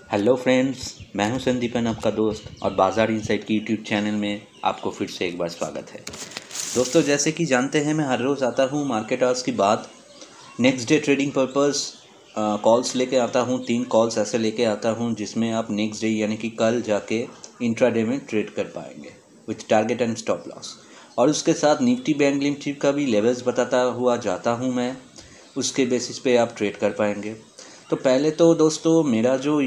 Hello friends, मैं हूं संदीपन, आपका दोस्त, और बाज़ार इनसाइट की यूट्यूब चैनल में आपको फिर से एक बार स्वागत है। दोस्तों, जैसे कि जानते हैं, मैं हर रोज़ आता हूं मार्केट आवर्स के बाद next day trading purpose calls लेके आता हूं। 3 कॉल्स ऐसे लेके आता हूं जिसमें आप नेक्स्ट डे यानी कि कल जाके इंट्राडे में ट्रेड कर पाएंगे with target and stop loss. और उसके साथ निफ्टी बैंक निफ्टी का भी लेवल्स बताता हुआ जाता हूँ मैं, उसके बेसिस पे आप ट्रेड कर पाएंगे। तो पहले तो दोस्तों, मेरा जो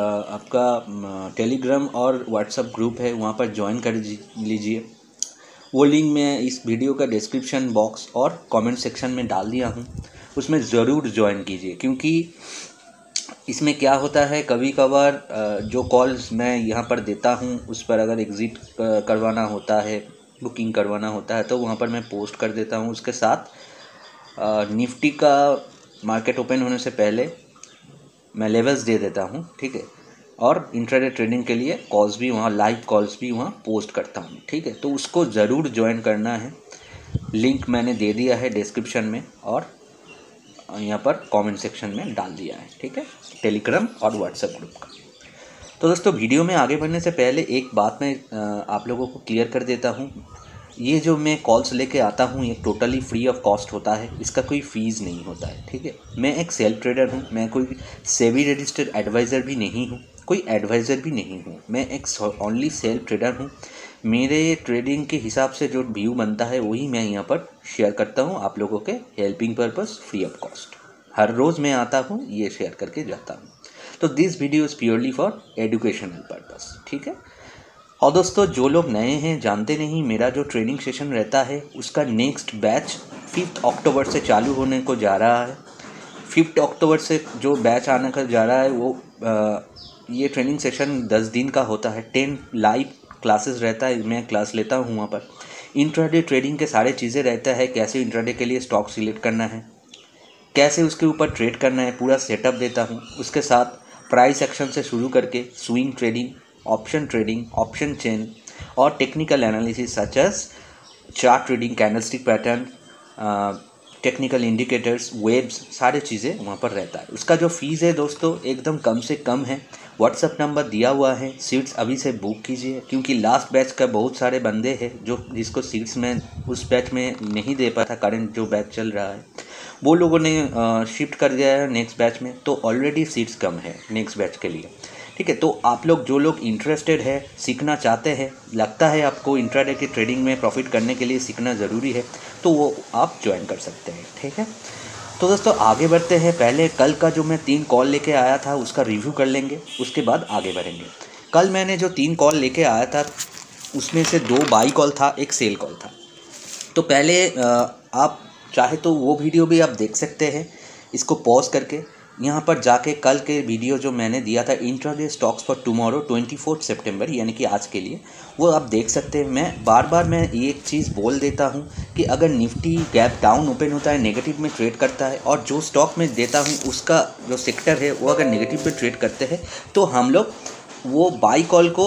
आपका टेलीग्राम और व्हाट्सएप ग्रुप है, वहाँ पर ज्वाइन कर लीजिए। वो लिंक मैं इस वीडियो का डिस्क्रिप्शन बॉक्स और कमेंट सेक्शन में डाल दिया हूँ, उसमें ज़रूर ज्वाइन कीजिए। क्योंकि इसमें क्या होता है, कभी कभार जो कॉल्स मैं यहाँ पर देता हूँ उस पर अगर एग्ज़िट करवाना होता है, बुकिंग करवाना होता है, तो वहाँ पर मैं पोस्ट कर देता हूँ। उसके साथ निफ्टी का मार्केट ओपन होने से पहले मैं लेवल्स दे देता हूँ, ठीक है। और इंट्राडे ट्रेडिंग के लिए कॉल्स भी वहाँ, लाइव कॉल्स भी वहाँ पोस्ट करता हूँ, ठीक है। तो उसको ज़रूर ज्वाइन करना है। लिंक मैंने दे दिया है डिस्क्रिप्शन में और यहाँ पर कमेंट सेक्शन में डाल दिया है, ठीक है, टेलीग्राम और व्हाट्सएप ग्रुप का। तो दोस्तों, वीडियो में आगे बढ़ने से पहले एक बात मैं आप लोगों को क्लियर कर देता हूँ। ये जो मैं कॉल्स लेके आता हूँ, ये टोटली फ्री ऑफ कॉस्ट होता है, इसका कोई फ़ीस नहीं होता है, ठीक है। मैं एक सेल्फ ट्रेडर हूँ, मैं कोई सेबी रजिस्टर्ड एडवाइज़र भी नहीं हूँ, कोई एडवाइज़र भी नहीं हूँ। मैं एक ओनली सेल्फ ट्रेडर हूँ। मेरे ट्रेडिंग के हिसाब से जो व्यू बनता है वही मैं यहाँ पर शेयर करता हूँ आप लोगों के helping purpose, free of cost. हर रोज़ मैं आता हूँ, ये शेयर करके जाता हूँ। तो this video is purely for educational purpose, ठीक है। और दोस्तों, जो लोग नए हैं, जानते नहीं, मेरा जो ट्रेनिंग सेशन रहता है उसका नेक्स्ट बैच 5 अक्टूबर से चालू होने को जा रहा है। 5 अक्टूबर से जो बैच आने का जा रहा है वो ये ट्रेनिंग सेशन 10 दिन का होता है। 10 लाइव क्लासेस रहता है, मैं क्लास लेता हूँ वहाँ पर। इंट्राडे ट्रेडिंग के सारे चीज़ें रहता है, कैसे इंट्राडे के लिए स्टॉक सिलेक्ट करना है, कैसे उसके ऊपर ट्रेड करना है, पूरा सेटअप देता हूँ। उसके साथ प्राइस एक्शन से शुरू करके swing trading, option trading, option chain और technical analysis such as chart trading, candlestick pattern, technical indicators, waves, सारे चीज़ें वहाँ पर रहता है। उसका जो फ़ीस है दोस्तों, एकदम कम से कम है। व्हाट्सअप नंबर दिया हुआ है, सीट्स अभी से बुक कीजिए। क्योंकि लास्ट बैच का बहुत सारे बंदे हैं जो जिसको सीट्स में उस बैच में नहीं दे पाया था, करंट जो बैच चल रहा है वो लोगों ने शिफ्ट कर दिया है नेक्स्ट बैच में। तो ऑलरेडी सीट्स कम है नेक्स्ट बैच के लिए, ठीक है। तो आप लोग, जो लोग इंटरेस्टेड है, सीखना चाहते हैं, लगता है आपको इंट्राडे की ट्रेडिंग में प्रॉफिट करने के लिए सीखना ज़रूरी है, तो वो आप ज्वाइन कर सकते हैं, ठीक है। तो दोस्तों, आगे बढ़ते हैं। पहले कल का जो मैं 3 कॉल लेके आया था उसका रिव्यू कर लेंगे, उसके बाद आगे बढ़ेंगे। कल मैंने जो 3 कॉल लेके आया था उसमें से 2 बाई कॉल था, 1 सेल कॉल था। तो पहले आप चाहे तो वो वीडियो भी आप देख सकते हैं, इसको पॉज करके यहाँ पर जाके कल के वीडियो जो मैंने दिया था इंट्राडे स्टॉक्स फॉर टुमारो 24 सितंबर यानी कि आज के लिए, वो आप देख सकते हैं। मैं बार मैं एक चीज़ बोल देता हूँ कि अगर निफ्टी गैप डाउन ओपन होता है, नेगेटिव में ट्रेड करता है, और जो स्टॉक में देता हूँ उसका जो सेक्टर है वो अगर नेगेटिव में ट्रेड करते हैं, तो हम लोग वो बाई कॉल को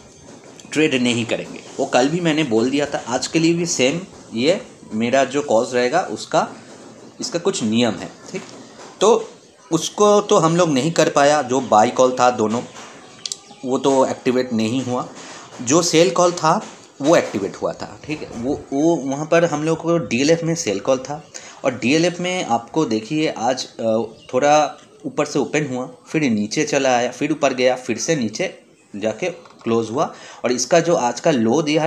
ट्रेड नहीं करेंगे। वो कल भी मैंने बोल दिया था, आज के लिए भी सेम ये मेरा जो कॉज रहेगा उसका, इसका कुछ नियम है, ठीक। तो उसको तो हम लोग नहीं कर पाया। जो बाई कॉल था दोनों, वो तो एक्टिवेट नहीं हुआ। जो सेल कॉल था वो एक्टिवेट हुआ था, ठीक है। वो वहाँ पर हम लोग को डीएलएफ में सेल कॉल था, और डीएलएफ में आपको देखिए आज थोड़ा ऊपर से ओपन हुआ, फिर नीचे चला आया, फिर ऊपर गया, फिर से नीचे जाके क्लोज हुआ, और इसका जो आज का लो दिया है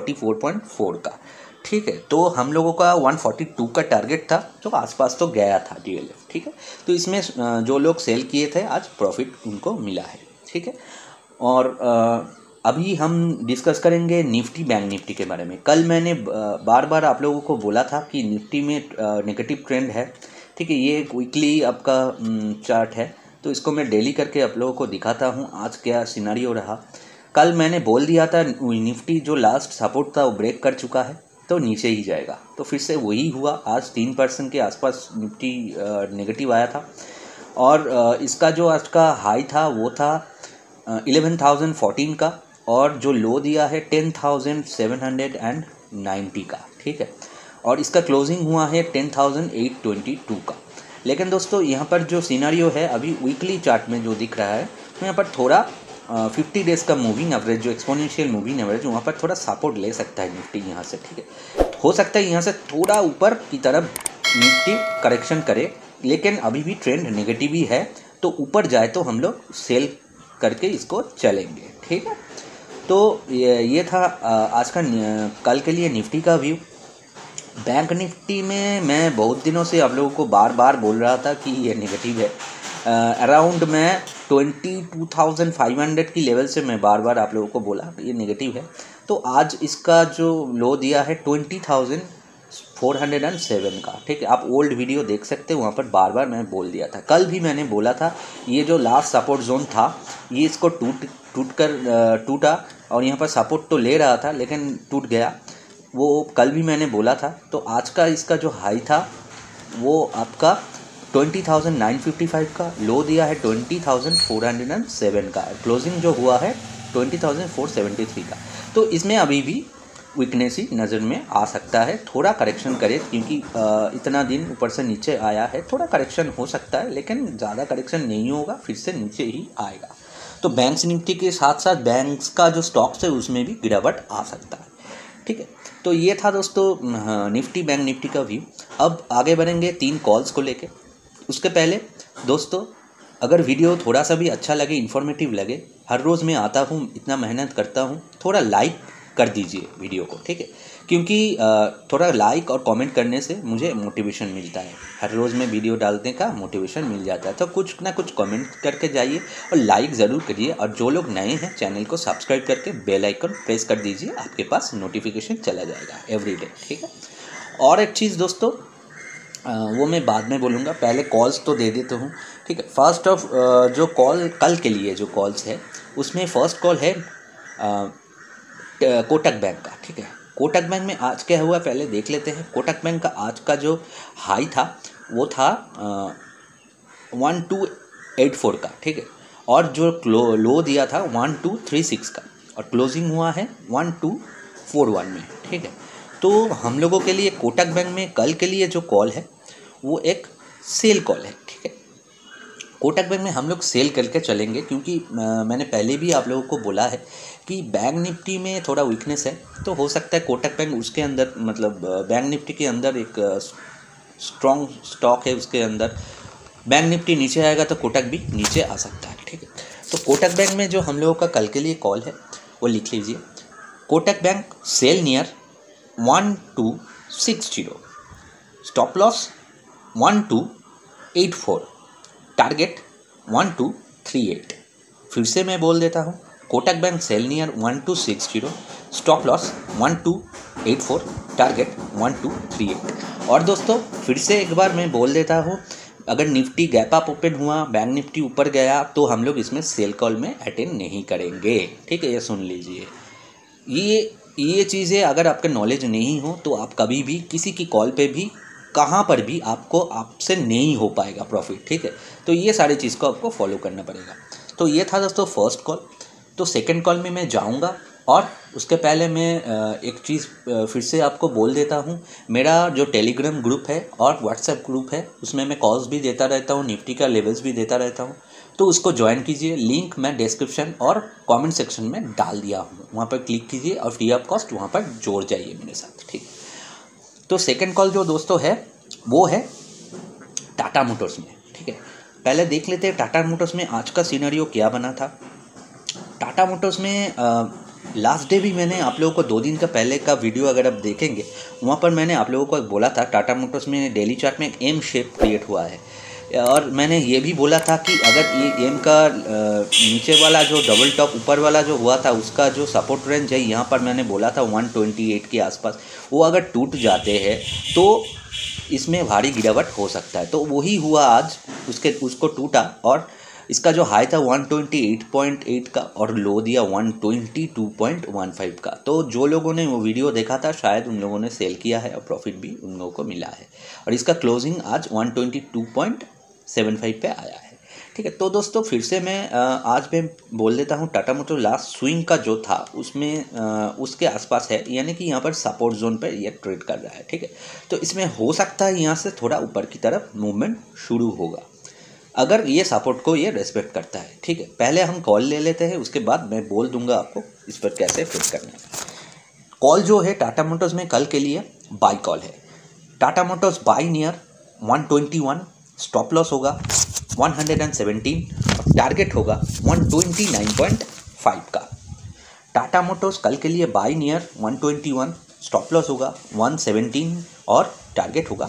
144.4 का, ठीक है। तो हम लोगों का 142 का टारगेट था, जो आसपास तो गया था डीएलएफ, ठीक है। तो इसमें जो लोग सेल किए थे आज प्रॉफिट उनको मिला है, ठीक है। और अभी हम डिस्कस करेंगे निफ्टी बैंक निफ्टी के बारे में। कल मैंने बार आप लोगों को बोला था कि निफ्टी में नेगेटिव ट्रेंड है, ठीक है। ये वीकली आपका चार्ट है, तो इसको मैं डेली करके आप लोगों को दिखाता हूँ आज क्या सिनारियो रहा। कल मैंने बोल दिया था निफ्टी जो लास्ट सपोर्ट था वो ब्रेक कर चुका है, तो नीचे ही जाएगा। तो फिर से वही हुआ, आज 3% के आसपास निफ्टी नेगेटिव आया था। और इसका जो आज का हाई था वो था 11,014 का, और जो लो दिया है 10,790 का, ठीक है। और इसका क्लोजिंग हुआ है 10,822 का। लेकिन दोस्तों, यहाँ पर जो सिनारियो है अभी वीकली चार्ट में जो दिख रहा है तो यहाँ पर थोड़ा 50 डेज़ का मूविंग एवरेज जो एक्सपोनेंशियल मूविंग एवरेज वहाँ पर थोड़ा सपोर्ट ले सकता है निफ्टी यहाँ से, ठीक है। हो सकता है यहाँ से थोड़ा ऊपर की तरफ निफ्टी करेक्शन करे, लेकिन अभी भी ट्रेंड नेगेटिव ही है, तो ऊपर जाए तो हम लोग सेल करके इसको चलेंगे, ठीक है। तो ये था आज का कल के लिए निफ्टी का व्यू। बैंक निफ्टी में मैं बहुत दिनों से आप लोगों को बार बार बोल रहा था कि ये नेगेटिव है। अराउंड मैं 22,500 की लेवल से मैं बार बार आप लोगों को बोला ये नेगेटिव है। तो आज इसका जो लो दिया है 20,407 का, ठीक है। आप ओल्ड वीडियो देख सकते हैं, वहाँ पर बार बार मैं बोल दिया था। कल भी मैंने बोला था ये जो लास्ट सपोर्ट जोन था ये इसको टूटा और यहाँ पर सपोर्ट तो ले रहा था लेकिन टूट गया, वो कल भी मैंने बोला था। तो आज का इसका जो हाई था वो आपका 20,955 का, लो दिया है 20,407 का, क्लोजिंग जो हुआ है 20,473 का। तो इसमें अभी भी वीकनेस ही नज़र में आ सकता है, थोड़ा करेक्शन करे, क्योंकि इतना दिन ऊपर से नीचे आया है, थोड़ा करेक्शन हो सकता है लेकिन ज़्यादा करेक्शन नहीं होगा, फिर से नीचे ही आएगा। तो बैंक्स निफ्टी के साथ साथ बैंक्स का जो स्टॉक्स है उसमें भी गिरावट आ सकता है, ठीक है। तो ये था दोस्तों निफ्टी बैंक निफ्टी का व्यू। अब आगे बढ़ेंगे 3 कॉल्स को लेके। उसके पहले दोस्तों, अगर वीडियो थोड़ा सा भी अच्छा लगे, इन्फॉर्मेटिव लगे, हर रोज़ मैं आता हूँ, इतना मेहनत करता हूँ, थोड़ा लाइक कर दीजिए वीडियो को, ठीक है। क्योंकि थोड़ा लाइक और कमेंट करने से मुझे मोटिवेशन मिलता है, हर रोज़ में वीडियो डालने का मोटिवेशन मिल जाता है। तो कुछ ना कुछ कमेंट करके जाइए और लाइक ज़रूर करिए, और जो लोग नए हैं चैनल को सब्सक्राइब करके बेल आइकन प्रेस कर दीजिए, आपके पास नोटिफिकेशन चला जाएगा एवरीडे, ठीक है। और एक चीज़ दोस्तों, वो मैं बाद में बोलूँगा, पहले कॉल्स तो दे देता हूँ, ठीक है। फर्स्ट ऑफ जो कॉल कल के लिए जो कॉल्स है उसमें फ़र्स्ट कॉल है कोटक बैंक का, ठीक है। कोटक बैंक में आज क्या हुआ पहले देख लेते हैं। कोटक बैंक का आज का जो हाई था वो था 1284 का, ठीक है, और जो लो दिया था 1236 का, और क्लोजिंग हुआ है 1241 में, ठीक है। तो हम लोगों के लिए कोटक बैंक में कल के लिए जो कॉल है वो एक सेल कॉल है, ठीक है। कोटक बैंक में हम लोग सेल करके चलेंगे, क्योंकि मैंने पहले भी आप लोगों को बोला है कि बैंक निफ्टी में थोड़ा वीकनेस है, तो हो सकता है कोटक बैंक उसके अंदर, मतलब बैंक निफ्टी के अंदर एक स्ट्रॉन्ग स्टॉक है, उसके अंदर बैंक निफ्टी नीचे आएगा तो कोटक भी नीचे आ सकता है, ठीक है। तो कोटक बैंक में जो हम लोगों का कल के लिए कॉल है वो लिख लीजिए। Kotak bank sell near 1260, stop loss 1284, target 1238। फिर से मैं बोल देता हूँ, Kotak bank sell near 1260, stop loss 1284, target 1238। और दोस्तों फिर से एक बार मैं बोल देता हूँ, अगर निफ्टी गैप अप ओपन हुआ, बैंक निफ्टी ऊपर गया, तो हम लोग इसमें सेल कॉल में अटेंड नहीं करेंगे, ठीक है। ये सुन लीजिए, ये चीज़ें अगर आपके नॉलेज नहीं हो तो आप कभी भी किसी की कॉल पे भी कहाँ पर भी आपसे नहीं हो पाएगा प्रॉफिट, ठीक है। तो ये सारी चीज़ को आपको फॉलो करना पड़ेगा। तो ये था दोस्तों फर्स्ट कॉल। तो सेकंड कॉल में मैं जाऊंगा, और उसके पहले मैं एक चीज़ फिर से आपको बोल देता हूँ, मेरा जो टेलीग्राम ग्रुप है और व्हाट्सएप ग्रुप है उसमें मैं कॉल्स भी देता रहता हूँ, निफ्टी का लेवल्स भी देता रहता हूँ, तो उसको ज्वाइन कीजिए। लिंक मैं डिस्क्रिप्शन और कमेंट सेक्शन में डाल दिया हूँ, वहाँ पर क्लिक कीजिए और फ्री ऑफ कॉस्ट वहाँ पर जोड़ जाइए मेरे साथ, ठीक। तो सेकंड कॉल जो दोस्तों है वो है टाटा मोटर्स में, ठीक है। पहले देख लेते हैं टाटा मोटर्स में आज का सिनेरियो क्या बना था। टाटा मोटर्स में लास्ट डे भी मैंने आप लोगों को 2 दिन का पहले का वीडियो अगर आप देखेंगे, वहाँ पर मैंने आप लोगों को बोला था टाटा मोटर्स में डेली चार्ट में एक एम शेप क्रिएट हुआ है, और मैंने ये भी बोला था कि अगर ये एम का नीचे वाला जो डबल टॉप ऊपर वाला जो हुआ था उसका जो सपोर्ट रेंज है, यहाँ पर मैंने बोला था 128 के आसपास, वो अगर टूट जाते हैं तो इसमें भारी गिरावट हो सकता है। तो वही हुआ आज, उसको टूटा, और इसका जो हाई था 128.8 का और लो दिया 122.15 का। तो जो लोगों ने वो वीडियो देखा था शायद उन लोगों ने सेल किया है और प्रॉफिट भी उन लोगों को मिला है, और इसका क्लोजिंग आज 122.75 पे आया है, ठीक है। तो दोस्तों फिर से मैं आज मैं बोल देता हूँ, टाटा मोटर लास्ट स्विंग का जो था उसमें उसके आसपास है, यानी कि यहाँ पर सपोर्ट जोन पर ये ट्रेड कर रहा है, ठीक है। तो इसमें हो सकता है यहाँ से थोड़ा ऊपर की तरफ मूवमेंट शुरू होगा। अगर ये सपोर्ट को ये रेस्पेक्ट करता है। ठीक है, पहले हम कॉल ले लेते हैं, उसके बाद मैं बोल दूंगा आपको इस पर कैसे फिट करना है। कॉल जो है टाटा मोटर्स में कल के लिए बाई कॉल है। Tata Motors buy near 121, stop loss होगा 117 और टारगेट होगा 129.5 का। टाटा मोटर्स कल के लिए बाई नियर 121, स्टॉप लॉस होगा 117 और टारगेट होगा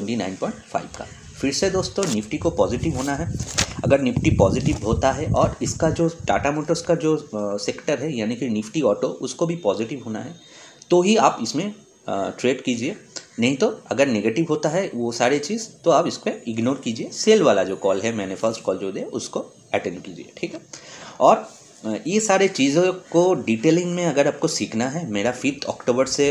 129.5 का। फिर से दोस्तों निफ्टी को पॉजिटिव होना है। अगर निफ्टी पॉजिटिव होता है और इसका जो टाटा मोटर्स का जो सेक्टर है यानी कि निफ्टी ऑटो उसको भी पॉजिटिव होना है तो ही आप इसमें ट्रेड कीजिए। नहीं तो अगर नेगेटिव होता है वो सारी चीज़ तो आप इसको इग्नोर कीजिए। सेल वाला जो कॉल है मैंने फर्स्ट कॉल जो दे उसको अटेंड कीजिए। ठीक है, और ये सारे चीज़ों को डिटेलिंग में अगर आपको सीखना है, मेरा 5 अक्टूबर से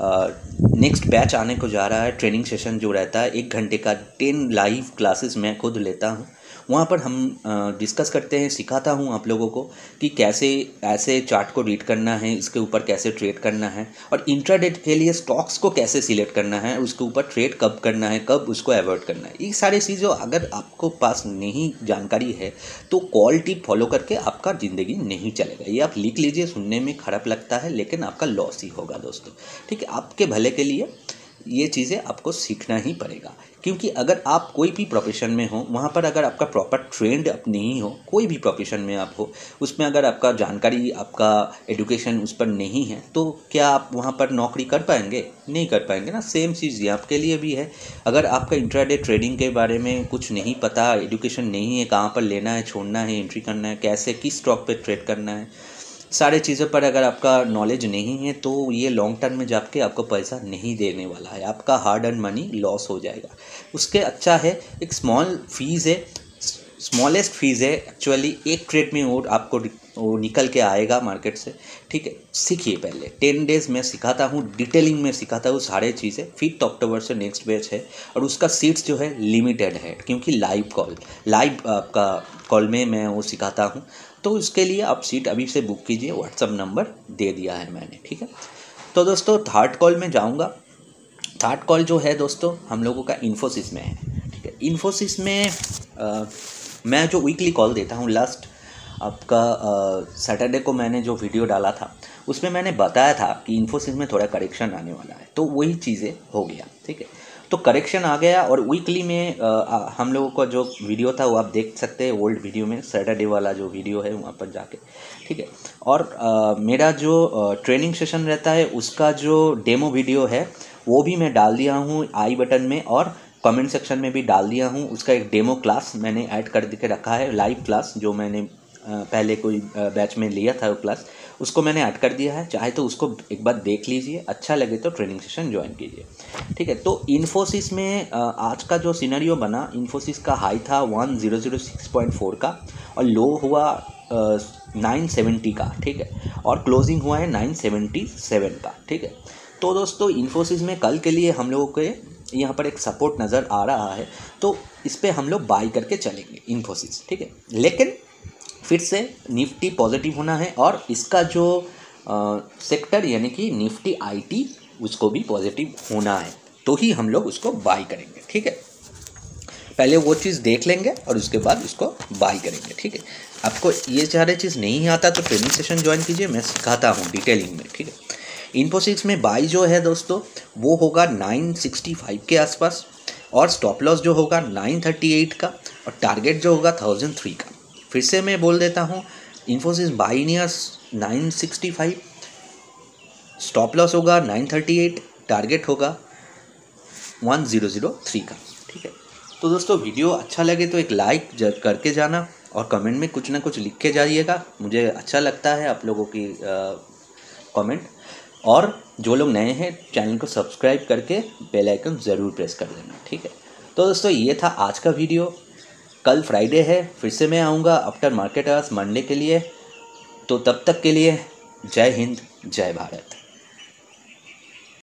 नेक्स्ट बैच आने को जा रहा है। ट्रेनिंग सेशन जो रहता है 1 घंटे का, 10 लाइव क्लासेस मैं खुद लेता हूँ। वहाँ पर हम डिस्कस करते हैं, सिखाता हूँ आप लोगों को कि कैसे ऐसे चार्ट को रीड करना है, इसके ऊपर कैसे ट्रेड करना है और इंट्राडे के लिए स्टॉक्स को कैसे सिलेक्ट करना है, उसके ऊपर ट्रेड कब करना है, कब उसको अवॉइड करना है। ये सारी चीज़ें अगर आपको पास नहीं जानकारी है तो कॉल टिप फॉलो करके आपका ज़िंदगी नहीं चलेगा। ये आप लिख लीजिए, सुनने में ख़राब लगता है लेकिन आपका लॉस ही होगा दोस्तों। ठीक है, आपके भले के लिए ये चीज़ें आपको सीखना ही पड़ेगा, क्योंकि अगर आप कोई भी प्रोफेशन में हो वहाँ पर अगर आपका प्रॉपर ट्रेंड अप नहीं हो, कोई भी प्रोफेशन में आप हो उसमें अगर आपका जानकारी, आपका एजुकेशन उस पर नहीं है तो क्या आप वहाँ पर नौकरी कर पाएंगे? नहीं कर पाएंगे ना। सेम चीज़ ये आपके लिए भी है। अगर आपका इंट्राडे ट्रेडिंग के बारे में कुछ नहीं पता, एजुकेशन नहीं है, कहाँ पर लेना है, छोड़ना है, एंट्री करना है, कैसे किस स्टॉक पर ट्रेड करना है, सारे चीज़ों पर अगर आपका नॉलेज नहीं है तो ये लॉन्ग टर्म में जाके आपको पैसा नहीं देने वाला है, आपका हार्ड अर्न मनी लॉस हो जाएगा। उसके अच्छा है एक स्मॉल फीस है, स्मॉलेस्ट फीस है एक्चुअली। एक ट्रेड में वो आपको वो निकल के आएगा मार्केट से। ठीक है, सीखिए पहले 10 डेज में सिखाता हूँ, डिटेलिंग में सिखाता हूँ सारे चीज़ें। 5 अक्टूबर से नेक्स्ट बैच है और उसका सीट्स जो है लिमिटेड है क्योंकि लाइव आपका कॉल में मैं वो सिखाता हूँ। तो उसके लिए आप सीट अभी से बुक कीजिए, व्हाट्सअप नंबर दे दिया है मैंने। ठीक है, तो दोस्तों थर्ड कॉल में जाऊँगा। थर्ड कॉल जो है दोस्तों हम लोगों का इन्फोसिस में है। ठीक है, इन्फोसिस में मैं जो वीकली कॉल देता हूँ, लास्ट आपका सैटरडे को मैंने जो वीडियो डाला था उसमें मैंने बताया था कि इन्फोसिस में थोड़ा करेक्शन आने वाला है, तो वही चीज़ें हो गया। ठीक है, तो करेक्शन आ गया और वीकली में हम लोगों का जो वीडियो था वो आप देख सकते हैं ओल्ड वीडियो में, सैटरडे वाला जो वीडियो है वहाँ पर जाके। ठीक है, और मेरा जो ट्रेनिंग सेशन रहता है उसका जो डेमो वीडियो है वो भी मैं डाल दिया हूँ आई बटन में और कमेंट सेक्शन में भी डाल दिया हूँ। उसका एक डेमो क्लास मैंने ऐड कर के रखा है, लाइव क्लास जो मैंने पहले कोई बैच में लिया था वो क्लास, उसको मैंने ऐड कर दिया है। चाहे तो उसको एक बार देख लीजिए, अच्छा लगे तो ट्रेनिंग सेशन ज्वाइन कीजिए। ठीक है, तो इन्फोसिस में आज का जो सिनेरियो बना, इन्फोसिस का हाई था 1006.4 का और लो हुआ 970 का। ठीक है, और क्लोजिंग हुआ है 977 का। ठीक है, तो दोस्तों इन्फोसिस में कल के लिए हम लोगों के यहाँ पर एक सपोर्ट नज़र आ रहा है, तो इस पर हम लोग बाई करके चलेंगे इन्फोसिस। ठीक है, लेकिन फिर से निफ्टी पॉजिटिव होना है और इसका जो सेक्टर यानी कि निफ्टी आईटी उसको भी पॉजिटिव होना है तो ही हम लोग उसको बाई करेंगे। ठीक है, पहले वो चीज़ देख लेंगे और उसके बाद उसको बाई करेंगे। ठीक है, आपको ये सारे चीज़ नहीं आता तो ट्रेनिंग सेशन ज्वाइन कीजिए, मैं सिखाता हूँ डिटेलिंग में। ठीक है, इन्फोसिस में बाई जो है दोस्तों वो होगा 965 के आसपास और स्टॉप लॉस जो होगा 938 का और टारगेट जो होगा 1003 का। फिर से मैं बोल देता हूँ, Infosys buy near 965, stop loss होगा 938, टारगेट होगा 1003 का। ठीक है, तो दोस्तों वीडियो अच्छा लगे तो एक लाइक करके जाना और कमेंट में कुछ ना कुछ लिख के जाइएगा, मुझे अच्छा लगता है आप लोगों की कमेंट। और जो लोग नए हैं चैनल को सब्सक्राइब करके बेल आइकन ज़रूर प्रेस कर देना। ठीक है, तो दोस्तों ये था आज का वीडियो। कल फ्राइडे है, फिर से मैं आऊँगा आफ्टर मार्केट आवर्स मंडे के लिए। तो तब तक के लिए जय हिंद, जय भारत।